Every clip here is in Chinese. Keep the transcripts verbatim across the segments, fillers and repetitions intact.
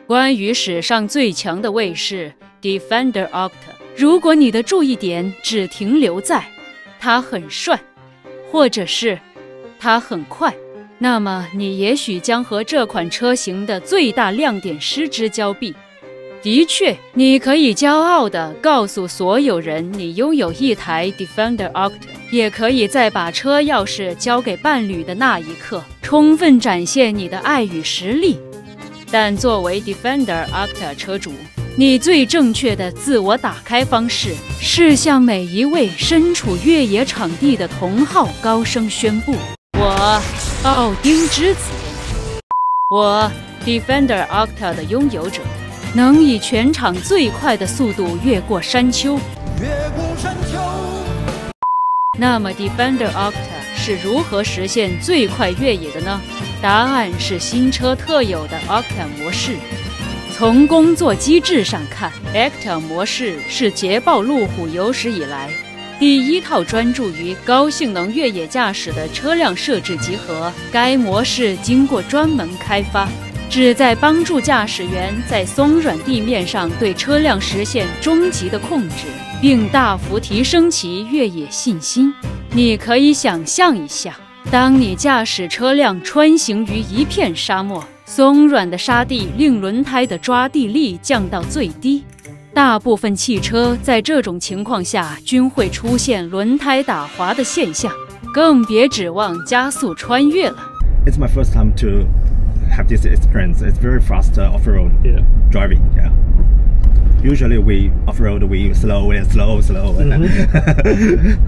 关于史上最强的卫士 Defender O C T A， 如果你的注意点只停留在它很帅，或者是它很快，那么你也许将和这款车型的最大亮点失之交臂。的确，你可以骄傲地告诉所有人你拥有一台 Defender O C T A， 也可以在把车钥匙交给伴侣的那一刻，充分展现你的爱与实力。但作为 Defender O C T A 车主，你最正确的自我打开方式是向每一位身处越野场地的同好高声宣布：我奥丁之子，我 Defender O C T A 的拥有者，能以全场最快的速度越过山丘。越过山丘。那么 Defender O C T A 是如何实现最快越野的呢？答案是新车特有的 O C T A 模式。从工作机制上看 ，O C T A 模式是捷豹路虎有史以来第一套专注于高性能越野驾驶的车辆设置集合。该模式经过专门开发，旨在帮助驾驶员在松软地面上对车辆实现终极的控制，并大幅提升其越野信心。你可以想象一下，当你驾驶车辆穿行于一片沙漠，松软的沙地令轮胎的抓地力降到最低。大部分汽车在这种情况下均会出现轮胎打滑的现象，更别指望加速穿越了。 It's my first time to have this experience. It's very fast uh, off-road yeah. driving. Yeah. Usually we off-road we slow and slow, slow. Mm-hmm.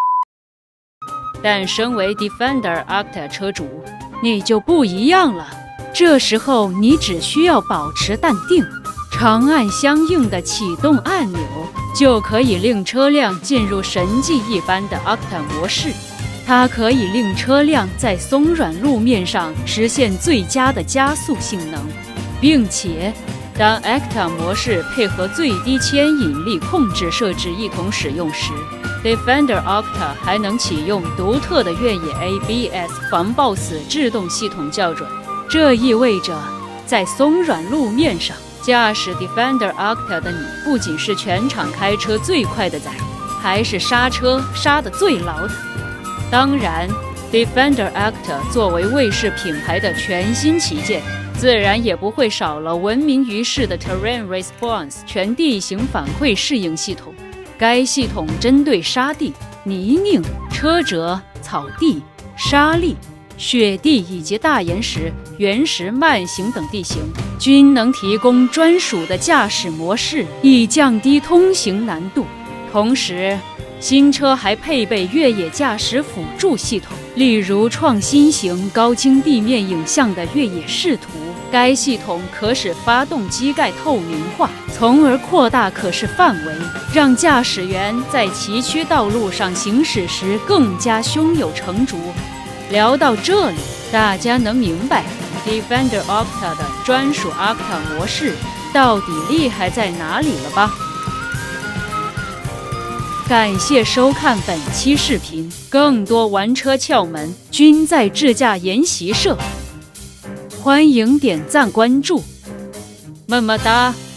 但身为 Defender O C T A 车主，你就不一样了。这时候你只需要保持淡定，长按相应的启动按钮，就可以令车辆进入神迹一般的 O C T A 模式。它可以令车辆在松软路面上实现最佳的加速性能，并且当 O C T A 模式配合最低牵引力控制设置一同使用时， Defender O C T A 还能启用独特的越野 A B S 防抱死制动系统校准。这意味着在松软路面上驾驶 Defender O C T A 的你，不仅是全场开车最快的仔，还是刹车刹得最牢的。当然 Defender O C T A 作为卫士品牌的全新旗舰，自然也不会少了闻名于世的 Terrain Response 全地形反馈适应系统。该系统针对沙地、泥泞、车辙、草地、沙砾、雪地以及大岩石、原石、慢行等地形，均能提供专属的驾驶模式，以降低通行难度。同时，新车还配备越野驾驶辅助系统，例如创新型高精地面影像的越野视图。该系统可使发动机盖透明化，从而扩大可视范围，让驾驶员在崎岖道路上行驶时更加胸有成竹。聊到这里，大家能明白 Defender O C T A 的专属 O C T A 模式到底厉害在哪里了吧？感谢收看本期视频，更多玩车窍门均在智驾研习社，欢迎点赞关注，么么哒。